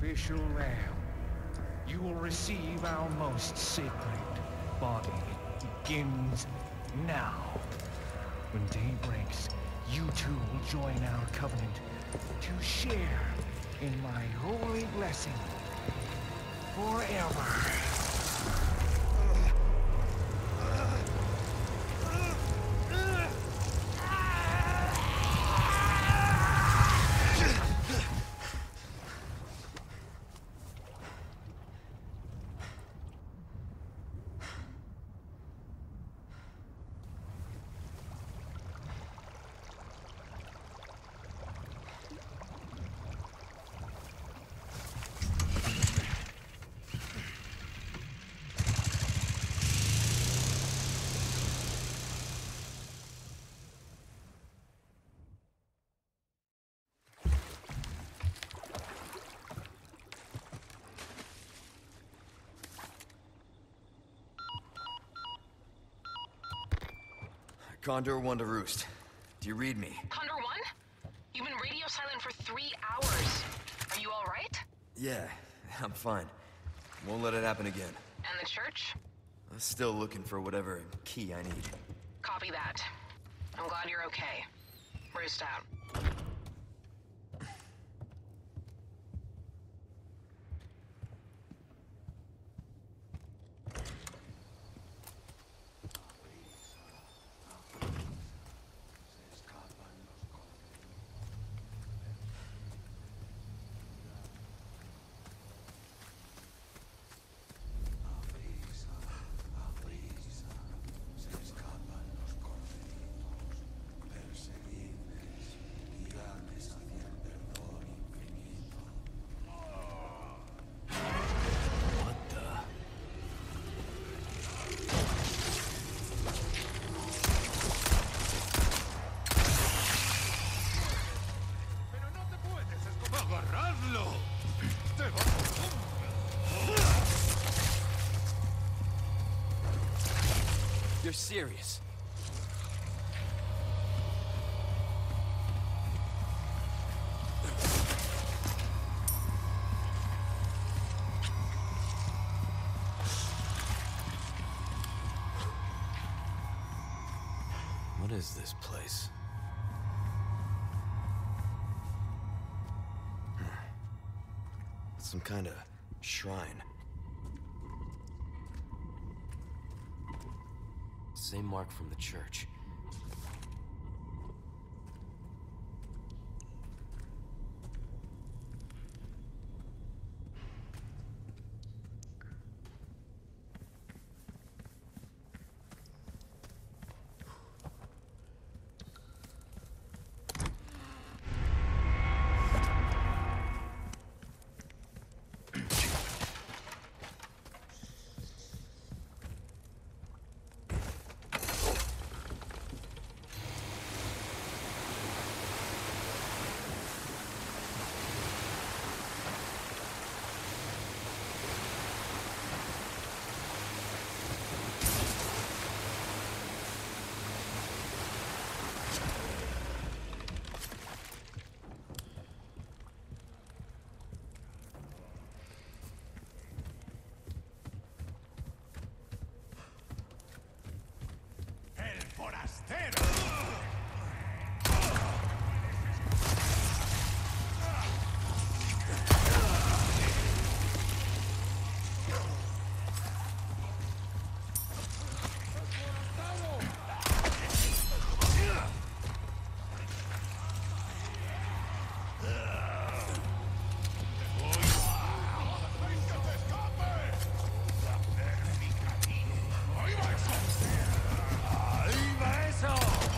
sacrificial lamb. You will receive our most sacred body. It begins now. When day breaks, you two will join our covenant to share in my holy blessing forever. Condor 1 to Roost. Do you read me? Condor 1? You've been radio silent for 3 hours. Are you alright? Yeah, I'm fine. Won't let it happen again. And the church? I'm still looking for whatever key I need. Copy that. I'm glad you're okay. Roost out. You're serious? What is this place? Some kind of shrine. Same mark from the church. ¡Ahí va eso!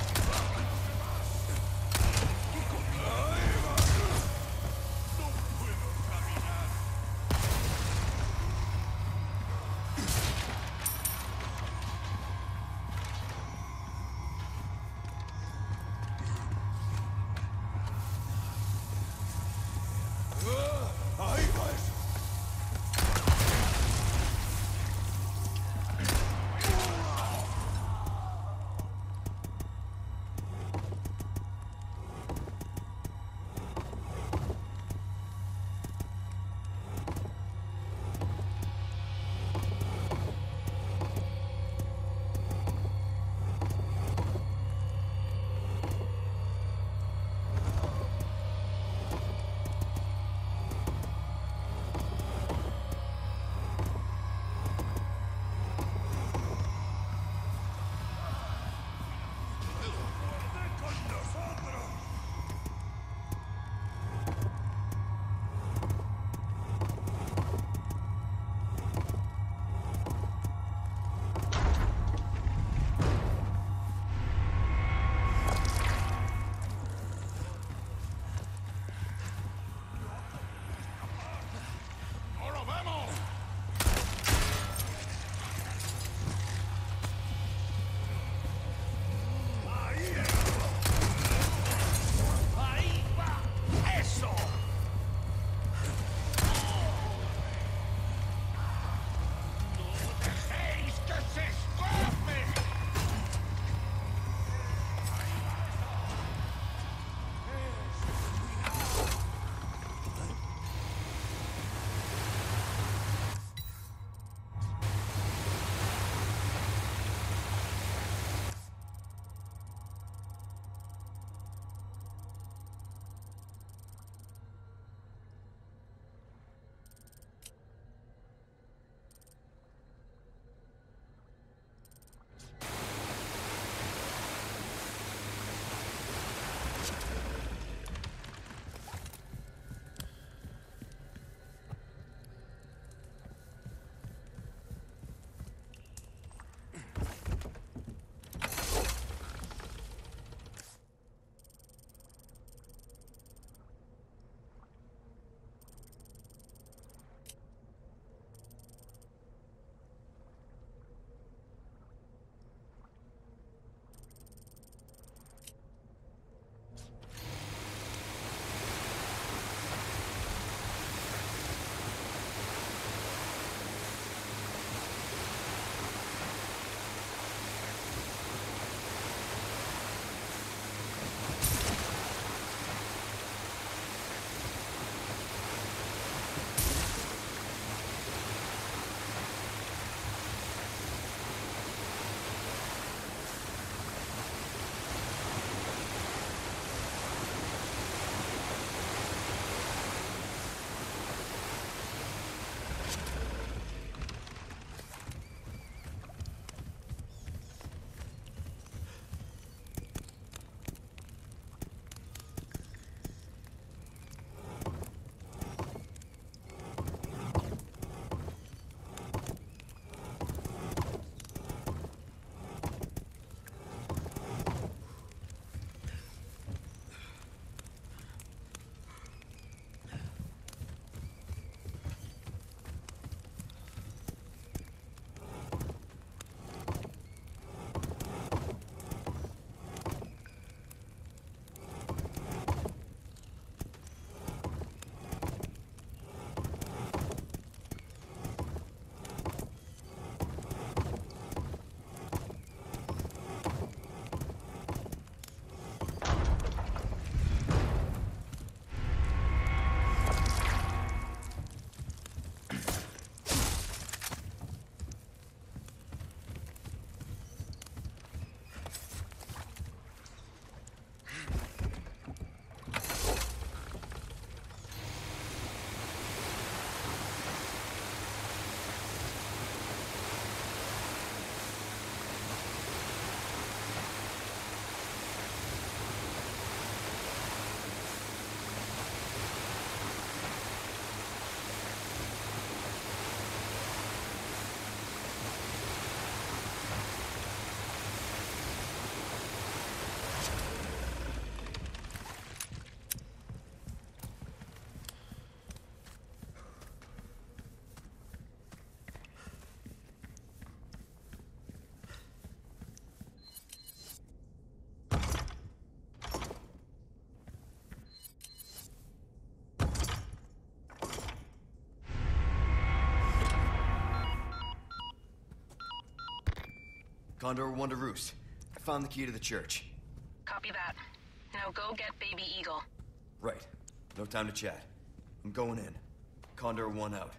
Condor 1 to Roost. I found the key to the church. Copy that. Now go get Baby Eagle. Right. No time to chat. I'm going in. Condor 1 out.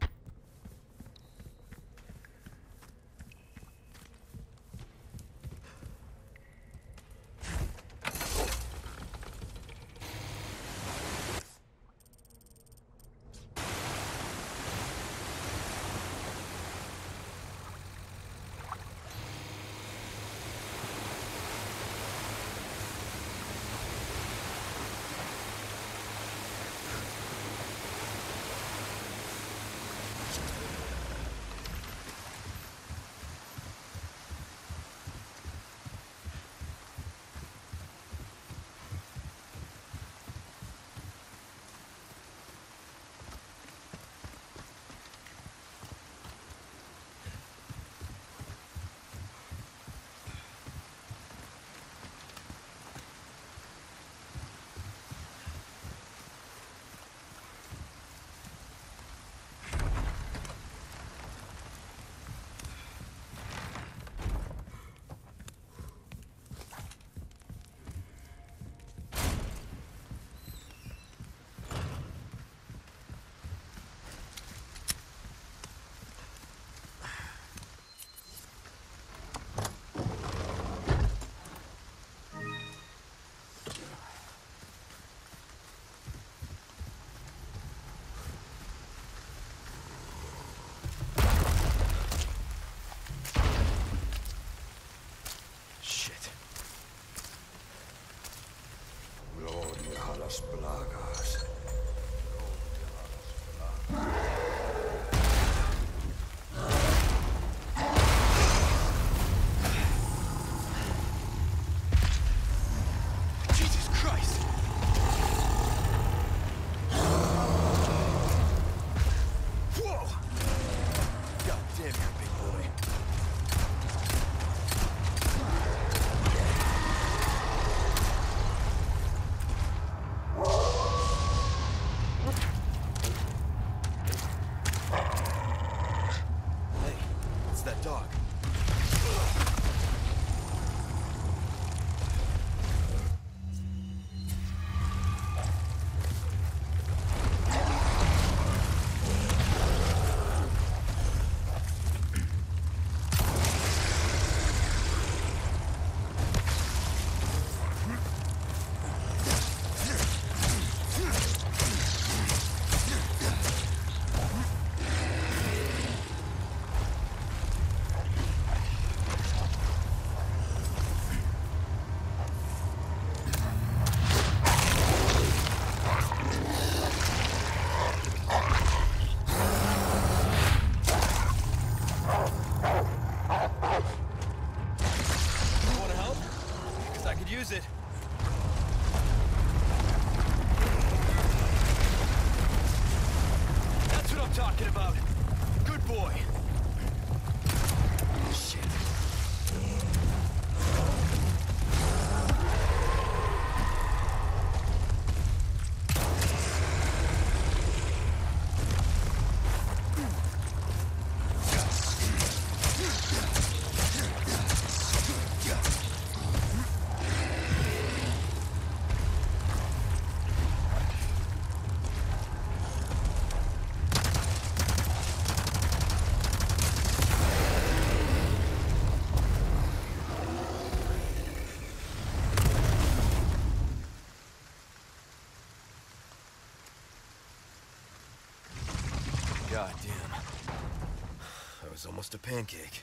Las plagas. Jesus Christ! Whoa! God damn you, big boy. That dog. Use it. That's what I'm talking about. Good boy. Shit. God damn. That was almost a pancake.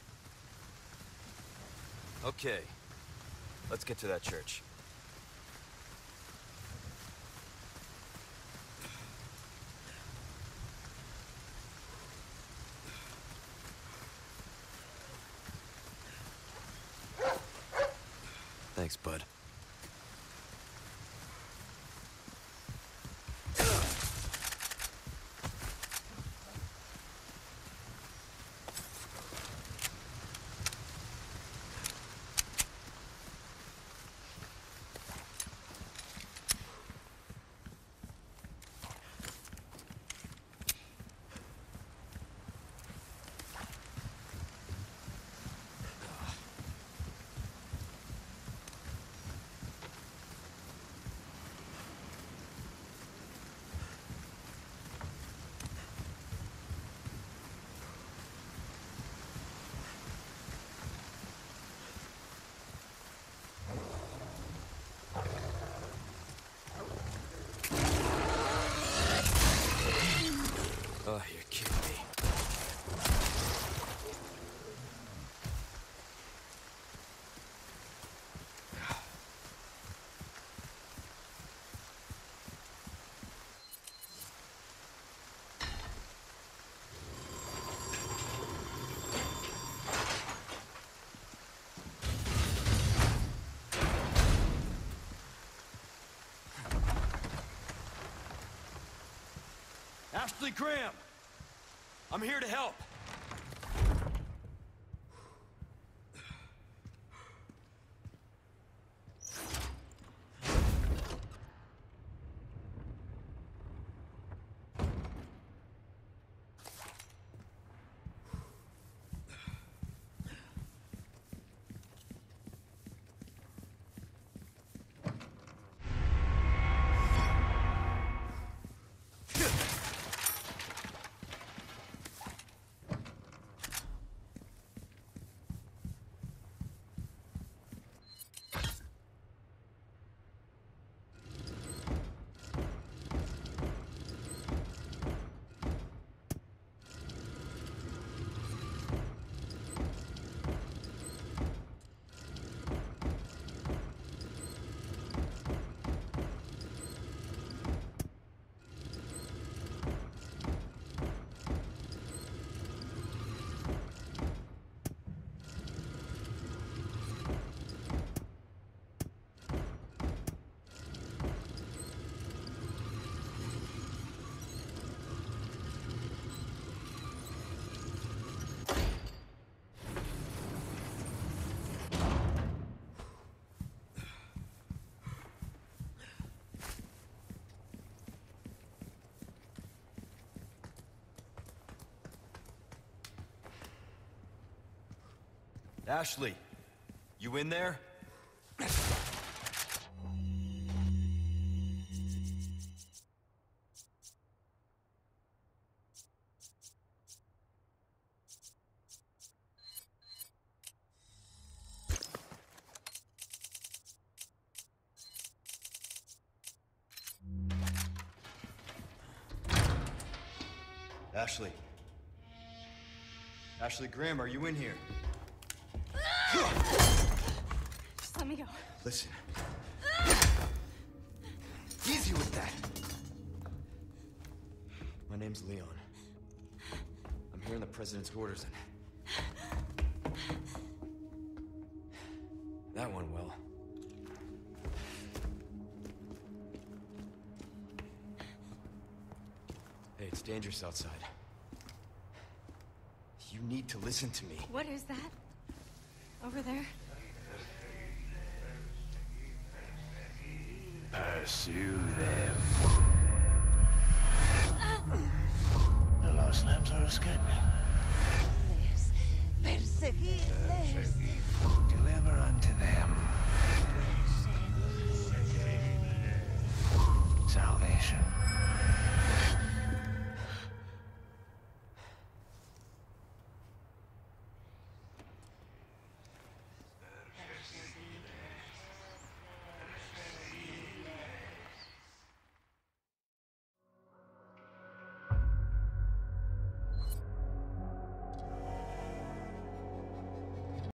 Okay. Let's get to that church. Thanks, bud. Oh, you're kidding me. Ashley Graham! I'm here to help. Ashley, you in there? Ashley. Ashley Graham, are you in here? Just let me go. Listen. Easy with that. My name's Leon. I'm here in the President's orders and... that went well. Hey, it's dangerous outside. You need to listen to me. What is that? Over there? Pursue them.